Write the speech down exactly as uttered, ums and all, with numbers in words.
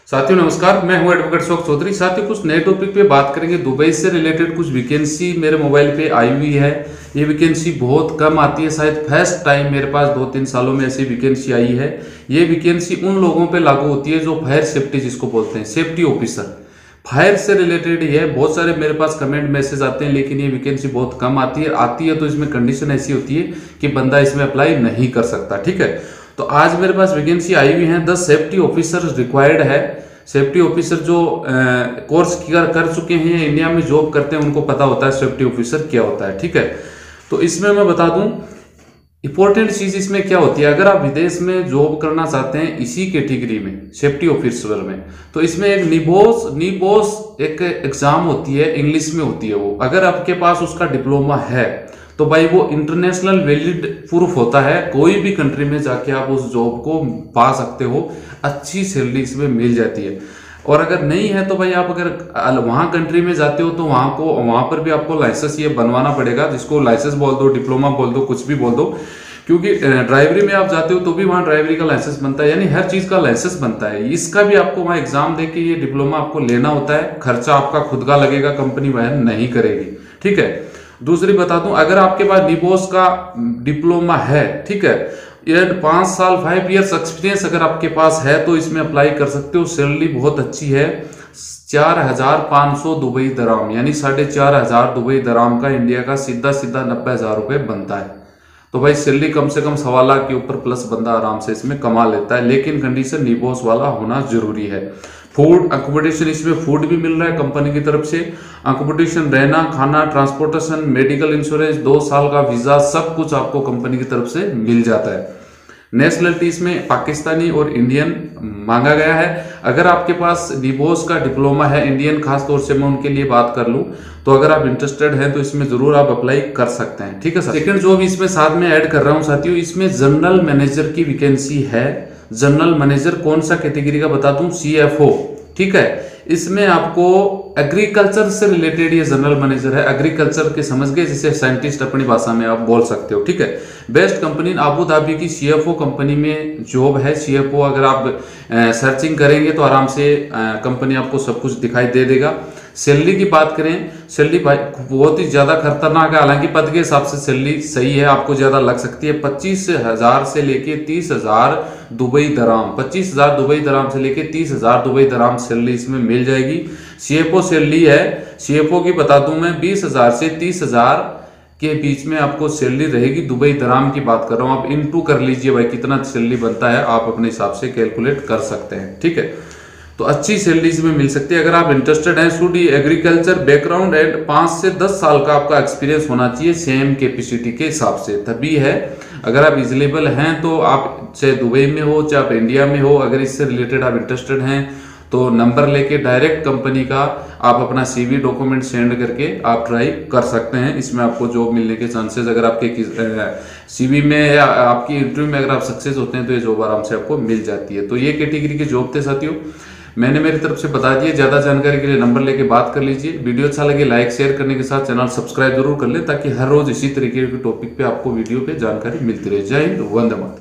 साथियों नमस्कार, मैं हूं एडवोकेट अशोक चौधरी। साथियों कुछ नए टॉपिक पे बात करेंगे। दुबई से रिलेटेड कुछ वैकेंसी मेरे मोबाइल पे आई हुई है। ये वैकेंसी बहुत कम आती है, शायद फर्स्ट टाइम मेरे पास दो तीन सालों में ऐसी वैकेंसी आई है। ये वैकेंसी उन लोगों पे लागू होती है जो फायर सेफ्टी जिसको बोलते हैं, सेफ्टी ऑफिसर, फायर से रिलेटेड ही है। बहुत सारे मेरे पास कमेंट मैसेज आते हैं, लेकिन ये वैकेंसी बहुत कम आती है। आती है तो इसमें कंडीशन ऐसी होती है कि बंदा इसमें अप्लाई नहीं कर सकता। ठीक है, तो आज मेरे पास वैकेंसी आई हुई है। दस सेफ्टी ऑफिसर रिक्वायर्ड है। सेफ्टी ऑफिसर जो कोर्स कर, कर चुके हैं, इंडिया में जॉब करते हैं, उनको पता होता है सेफ्टी ऑफिसर क्या होता है। ठीक है, तो इसमें मैं बता दूं इंपॉर्टेंट चीज इसमें क्या होती है। अगर आप विदेश में जॉब करना चाहते हैं इसी कैटेगरी में, सेफ्टी ऑफिसर में, तो इसमें एक निबोस निबोस एक एग्जाम होती है, इंग्लिश में होती है वो। अगर आपके पास उसका डिप्लोमा है तो भाई वो इंटरनेशनल वैलिड प्रूफ होता है। कोई भी कंट्री में जाके आप उस जॉब को पा सकते हो, अच्छी सैलरी इसमें मिल जाती है। और अगर नहीं है तो भाई आप अगर वहां कंट्री में जाते हो तो वहां को वहां पर भी आपको लाइसेंस ये बनवाना पड़ेगा, जिसको लाइसेंस बोल दो, डिप्लोमा बोल दो, कुछ भी बोल दो। क्योंकि ड्राइवरी में आप जाते हो तो भी वहां ड्राइवरी का लाइसेंस बनता है, यानी हर चीज का लाइसेंस बनता है। इसका भी आपको वहां एग्जाम दे के ये डिप्लोमा आपको लेना होता है। खर्चा आपका खुद का लगेगा, कंपनी वहन नहीं करेगी। ठीक है, दूसरी बता दूं, अगर आपके पास निबोस का डिप्लोमा है, ठीक है, ये पांच साल फाइव इयर्स एक्सपीरियंस अगर आपके पास है तो इसमें अप्लाई कर सकते हो। सैलरी बहुत अच्छी है, चार हजार पांच सौ दुबई दराम, यानी साढ़े चार हजार दुबई दराम का इंडिया का सीधा सीधा नब्बे हजार रुपए बनता है। तो भाई सैलरी कम से कम सवा लाख के ऊपर प्लस बंदा आराम से इसमें कमा लेता है, लेकिन कंडीशन निबोस वाला होना जरूरी है। फूड अकोमोडेशन, इसमें फूड भी मिल रहा है कंपनी की तरफ से। अकोमोडेशन, रहना, खाना, ट्रांसपोर्टेशन, मेडिकल इंश्योरेंस, दो साल का वीजा, सब कुछ आपको कंपनी की तरफ से मिल जाता है। नेशनलिटी इसमें पाकिस्तानी और इंडियन मांगा गया है। अगर आपके पास निबोस का डिप्लोमा है, इंडियन खास तौर से मैं उनके लिए बात कर लूं, तो अगर आप इंटरेस्टेड हैं तो इसमें जरूर आप अप्लाई कर सकते हैं। ठीक है सर। सेकंड जॉब इसमें साथ में ऐड कर रहा हूं साथियों, इसमें जनरल मैनेजर की वैकेंसी है। जनरल मैनेजर कौन सा कैटेगरी का बता दूं, सीएफओ। ठीक है, इसमें आपको एग्रीकल्चर से रिलेटेड ये जनरल मैनेजर है। एग्रीकल्चर के समझ गए, जिसे साइंटिस्ट अपनी भाषा में आप बोल सकते हो। ठीक है, बेस्ट कंपनी अबू धाबी की सीएफओ कंपनी में जॉब है। सीएफओ अगर आप सर्चिंग करेंगे तो आराम से कंपनी आपको सब कुछ दिखाई दे देगा। सैलरी की बात करें, सैलरी बहुत ही ज्यादा खतरनाक है, हालांकि पद के हिसाब से सैलरी सही है, आपको ज्यादा लग सकती है। पच्चीस हजार से लेके तीस हजार दुबई दराम, पच्चीस हजार दुबई दराम से लेके तीस हजार दुबई दराम सैलरी इसमें मिल जाएगी। सीएफओ सैलरी है, सीएफओ की बता दूं मैं, बीस हजार से तीस हजार के बीच में आपको सैलरी रहेगी। दुबई दराम की बात कर रहा हूं, आप इनटू कर लीजिए भाई कितना सैलरी बनता है, आप अपने हिसाब से कैलकुलेट कर सकते हैं। ठीक है, तो अच्छी सैलरी इसमें मिल सकती है। अगर आप इंटरेस्टेड हैं, शुड एग्रीकल्चर बैकग्राउंड एंड पांच से दस साल का आपका एक्सपीरियंस होना चाहिए सेम कैपेसिटी के हिसाब से, तभी है। अगर आप इजिलेबल हैं तो आप चाहे दुबई में हो चाहे आप इंडिया में हो, अगर इससे रिलेटेड आप इंटरेस्टेड हैं तो नंबर लेके डायरेक्ट कंपनी का आप अपना सीवी डॉक्यूमेंट सेंड करके आप ट्राई कर सकते हैं। इसमें आपको जॉब मिलने के चांसेस, अगर आपके सीवी में या आपकी इंटरव्यू में अगर आप सक्सेस होते हैं तो ये जॉब आराम से आपको मिल जाती है। तो ये कैटेगरी के जॉब थे साथियों, मैंने मेरी तरफ से बता दिया। ज्यादा जानकारी के लिए नंबर लेके बात कर लीजिए। वीडियो अच्छा लगे लाइक शेयर करने के साथ चैनल सब्सक्राइब जरूर कर ले, ताकि हर रोज इसी तरीके के टॉपिक पे आपको वीडियो पे जानकारी मिलती रहे। जय हिंद, वंदे मातरम।